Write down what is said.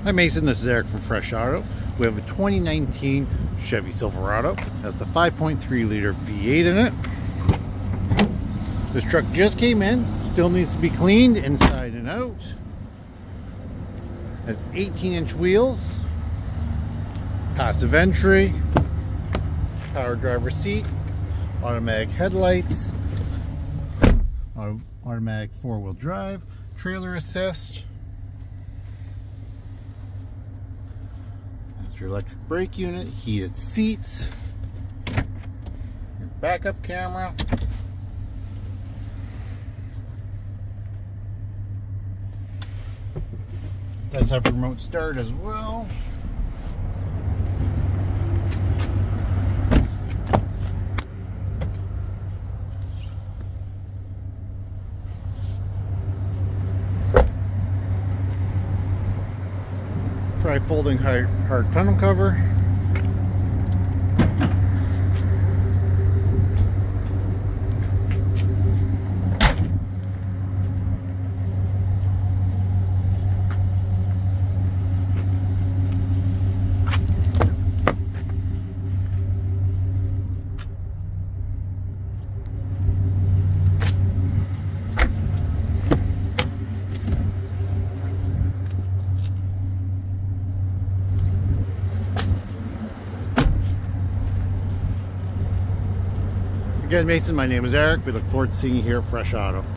Hi Mason, this is Eric from Fresh Auto. We have a 2019 Chevy Silverado. Has the 5.3 liter V8 in it. This truck just came in, still needs to be cleaned inside and out. Has 18-inch wheels, passive entry, power driver seat, automatic headlights, automatic four-wheel drive, trailer assist. That's your electric brake unit, heated seats, your backup camera, does have remote start as well. Try folding hard tonneau cover. Again, Mason, my name is Eric. We look forward to seeing you here at Fresh Auto.